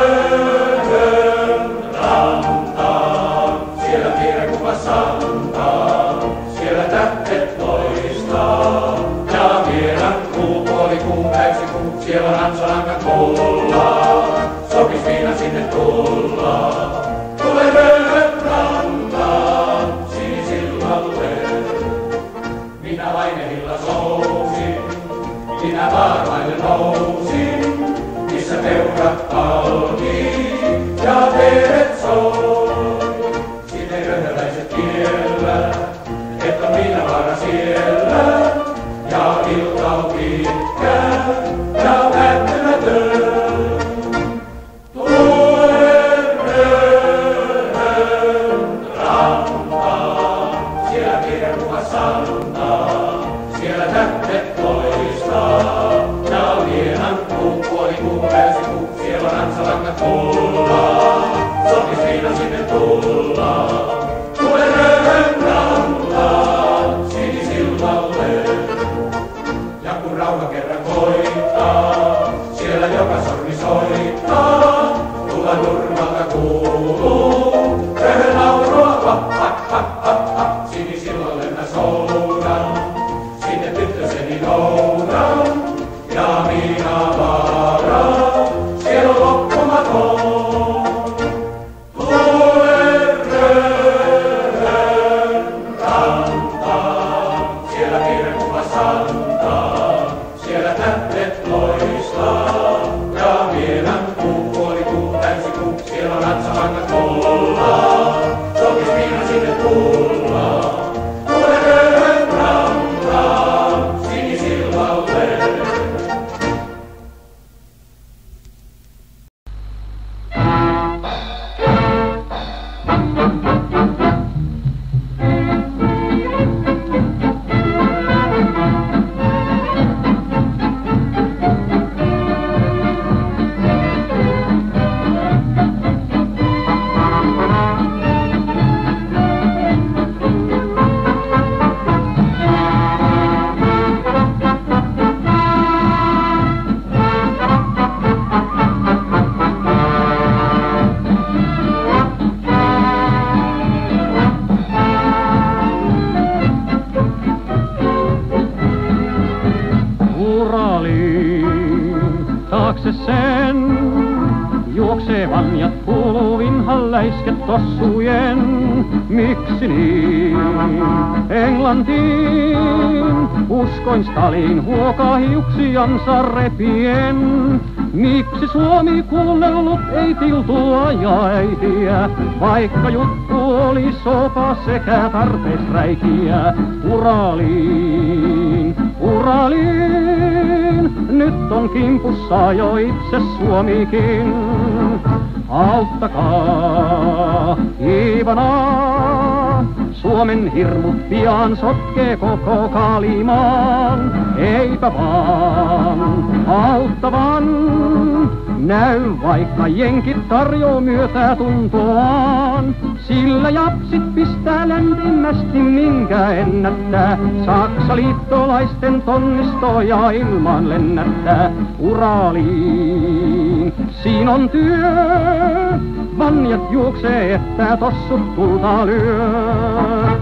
Röön rantaan, siellä piirrekuva santaan, siellä tähdet loistaa, ja viedän puoli kuun täysikuu, siellä on hansalankat mullaan, sopis viina sinne tullaan. Tule Röön rantaan, sinisillalle. Minä lainehilla sousin, minä vaarmaille nousin, missä peurat halki ja vedet soi. Sinne röhöläiset kiellä, et on viinavaara siellä, ja ilta on pitkä ja päättymätön. Tule Röön rantaan, siellä piirrekuva santaan, siellä tähdet loistaa, ja vienan puoli kuun täysikuu, siellä on hansalankat tullaan, sopis viina sinne tullaan. Tule Röön rantaan, sinisillalle. Ja kun rauha kerran koittaa, siellä joka sormi soittaa, tulla nurmalta kuuluu, Röön laulua ha, ha, ha, ha, ha. Sinisillalle mä soudan, sinne tyttöseni noudan, ja viinavaara, siellä on loppumaton. Tule Röön rantaan, siellä piirrekuva santaan, siellä tähdet loistaa, ja vienän puoli kuun täysikuu, siellä on hansalankat tullaan, sopis viina sinne tullaan. taakse sen. Juoksee vanjat kuuluu vinhan läisket tossujen. Miksi niin? Englantiin uskoin Stalin huokaa hiuksiansa repien. Miksi Suomi kuunnellut ei tiltua ja äitiä, vaikka juttu oli sopa sekä tarpeisräikiä? Uraliin, Uraliin, nyt on kimpussa jo itse Suomikin. Auttakaa, Ivanaa, Suomen hirmut pian sotkee koko Kaalimaan. Eipä vaan auttavan, näy vaikka jenkit tarjoo myötä tuntoaan. Sillä japsit pistää lämpimästi minkä ennättää. Saksa liittolaisten tonnistoja ilman lennättää. Uraliin, siinä on työ, vanjat juoksee että tossut tulta lyö.